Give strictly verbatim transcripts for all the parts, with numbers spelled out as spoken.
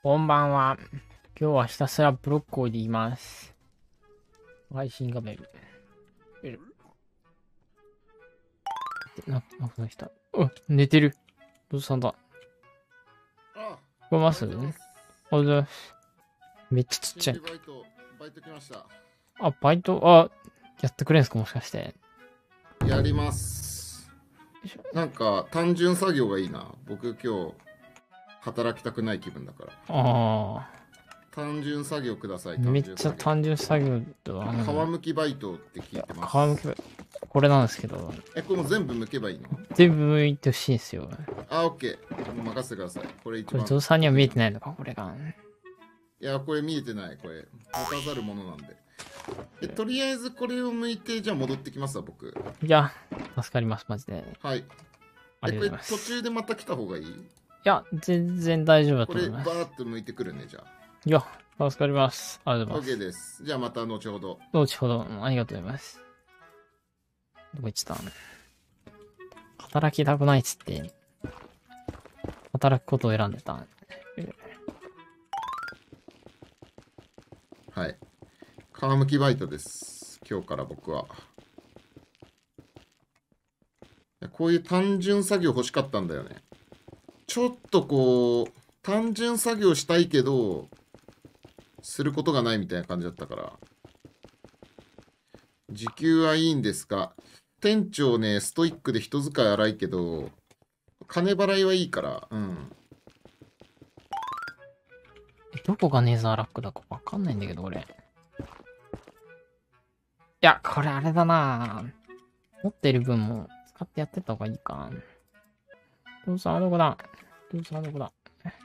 こんばんは。今日はひたすらブロッコリーでいます。配信画面。な、なくなった。あ、寝てる。どうしたんだ。 あ、 聞こえます？ありがとうございます。めっちゃちっちゃい。 バイト、バイト来ました。 あ、バイト、あ、やってくれんすかもしかして。 やります。なんか単純作業がいいな。僕今日働きたくない気分だから。 ああ。 単純作業ください。 めっちゃ単純作業とあの皮むきバイトって聞いてます。 皮むきこれなんですけど。 え、これも全部剥けばいいの？ 全部剥いてほしいんですよ。 あ、オッケー。もう任せてください。これ一番。 これ、ゾウさんには見えてないのか、これが。 いや、これ見えてない。これ。持たざるものなんで。え、とりあえずこれを剥いて、じゃあ戻ってきますわ、僕。 いや、助かります、マジで。 はい。 ありがとうございます。 途中でまた来た方がいい？いや、全然大丈夫だと思います。 これ、バーっと剥いてくるね、じゃあ。 いや、助かります。ありがとうございます。 OK です。じゃあまた後ほど。 後ほど、ありがとうございます。どこ行っちゃったの？働きたくないっつって、働くことを選んでた。 はい。皮むきバイトです。今日から僕は。こういう単純作業欲しかったんだよね。ちょっとこう、単純作業したいけど、することがないみたいな感じだったから。時給はいいんですが、店長ね、ストイックで人使い荒いけど、金払いはいいから、うん。 どこがネザーラックだかわかんないんだけど、俺。いや、これあれだな持ってる分も使ってやってった方がいいか。どうさん、どこだどうさん、どこだ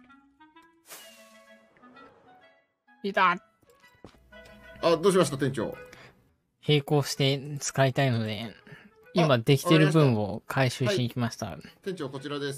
いた。 あ、どうしました、店長。 並行して使いたいので、今できてる分を回収しに来ました。はい、 店長、こちらです。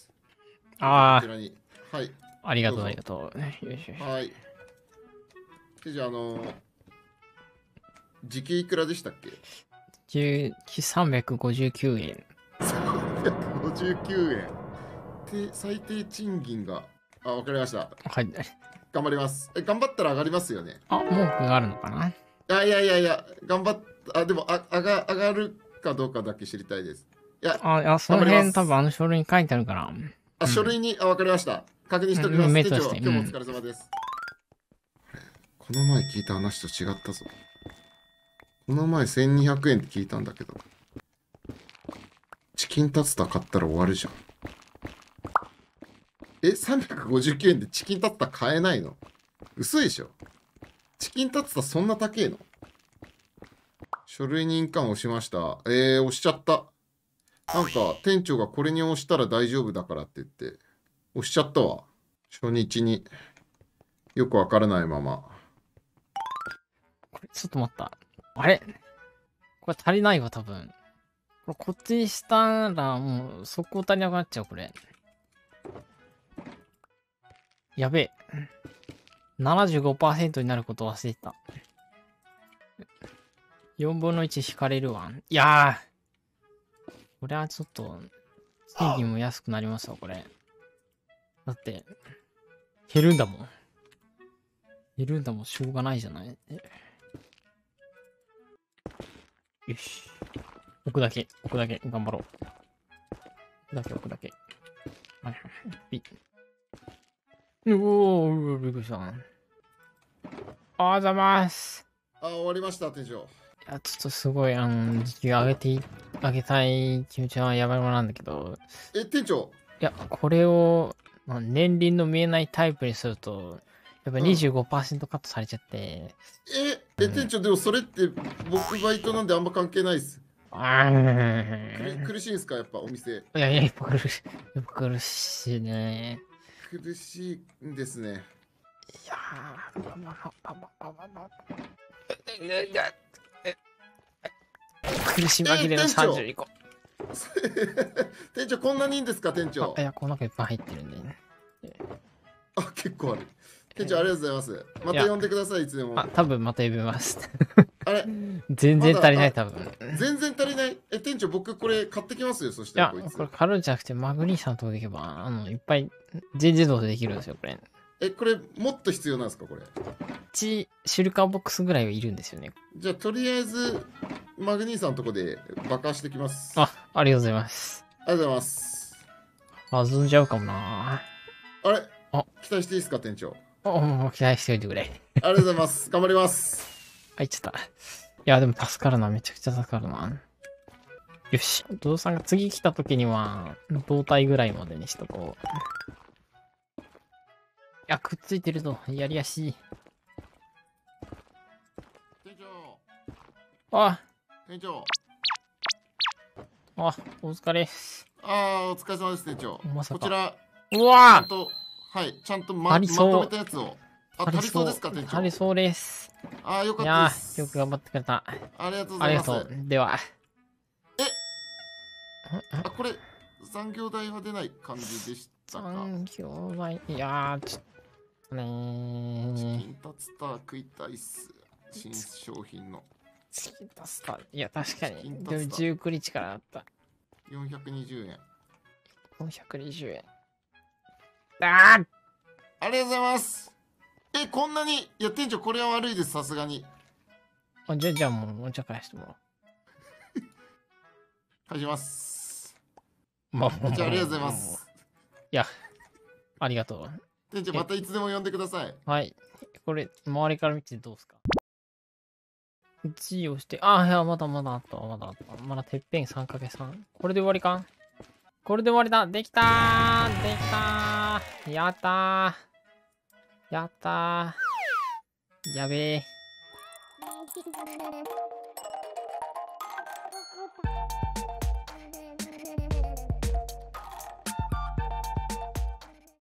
ああ。 こちらに。はい。 ありがとう、ありがとう。よしよし。 はい。で、じゃあ、あのー、時給いくらでしたっけ？ さんびゃくごじゅうきゅうえん。 さんびゃくごじゅうきゅうえん。で、最低賃金が、あ、わかりました。 はい。 頑張ります。え、頑張ったら上がりますよね。 あ、文句があるのかな？ あ、いやいやいや、頑張っ、あ、でも、あ、上が、上がるかどうかだけ知りたいです。いや、 あ、いや、その辺多分あの書類に書いてあるから。 あ、 うん、 書類に、あ、わかりました。確認しておきます。 うん、 店長、 して今日もお疲れ様です。うん、この前聞いた話と違ったぞ。この前せんにひゃくえんって聞いたんだけど。チキンタツタ買ったら終わるじゃん。え、さんびゃくごじゅうきゅうえんでチキンタツタ買えないの？嘘でしょ？チキンタツタそんな高えの？書類に印鑑押しました。えー、押しちゃった。なんか店長がこれに押したら大丈夫だからって言って押しちゃったわ。初日によくわからないまま。 これちょっと待った。あれこれ足りないわ、多分。これこっちにしたらもう速攻足りなくなっちゃう、これ。やべえ。ななじゅうごパーセント になることを忘れてた。よんぶんのいち引かれるわ。いやー。これはちょっと、賃金も安くなりますわ、これ。だって、減るんだもん。減るんだもん、しょうがないじゃない。よし。置くだけ、置くだけ、頑張ろう。置くだけ、置くだけ。はいはいはい。ピッ。うおー、びっくりした。ありがとうございます。 あ、終わりました、店長。 いや、ちょっとすごい、あの、時給上げて、上げたい気持ちはやばいものなんだけど。 え、店長。 いや、これを、まあ、年輪の見えないタイプにすると、やっぱ にじゅうごパーセント カットされちゃって。 え、え、店長、でもそれって僕バイトなんであんま関係ないです。 あ苦苦しいんですか、やっぱお店。 いやいや、やっぱ苦しい。やっぱ苦しいね。 苦しいんですね。 いやー、苦し紛れのさんじゅうにこ。 店長、こんなにいいんですか、店長。 いや、この中いっぱい入ってるんでね。 あ、結構ある。店長、ありがとうございます。また呼んでください、いつでも。 あ、多分また呼びます。 あれ全然足りない、多分。 全然足りない。え、店長、僕これ買ってきますよ、そしいや、 たらこいつ。 これ買るんじゃなくて、マグニーさんのとこで行けば、あの、いっぱい、全自動でできるんですよ、これ。 え、これ、もっと必要なんですか、これ。 いちシルカーボックスぐらいはいるんですよね。 じゃあ、とりあえず、マグニーさんのとこで爆破してきます。 あ、ありがとうございます。 ありがとうございます。 弾んじゃうかもな。 あれあ期待していいですか、店長。 あ、もう期待しておいてくれ。 ありがとうございます。頑張ります。 入っちゃった。いや、でも助かるな。めちゃくちゃ助かるな。よし。お父さんが次来た時には、胴体ぐらいまでにしとこう。いや、くっついてると、やりやしい。 店長、 あ、 店長。 あ、お疲れ。 ああ、お疲れ様です、店長。 まさかこちら、 うちゃわんと、はい、ちゃんとまま足りそうとめたやつを。あ、 足りそう足りそうですか、店長。 足りそうです。 ああ、よかいやったです。 ー、よく頑張ってくれた。 ありがとうごありがざいます。 とう。では。 えあ、これ、残業代は出ない感じでしたか。 残業代、いやー、ちょっとねチー。 キンタツタ食いたいっす。新商品のチキンタスタ。いや、確かに。 チキンタスタでもじゅうくにちからあった。 よんひゃくにじゅうえん。 よんひゃくにじゅうえん。あーありがとうございます。え、こんなに、いや、店長、これは悪いです、さすがに。 あじゃあ、じゃあもう、もうちょい返してもらおう。 返します。 まあ、 店長、ありがとうございま。す。 いや、ありがとう。 店長、またいつでも呼んでください。 はい。これ、周りから見てどうすか ?G をして、あ、いや、まだまだあったわ、まだあったわ。まだてっぺん さんかけるさん。これで終わりかこれで終わりだ。できたーできたーやったーやったーやべえ。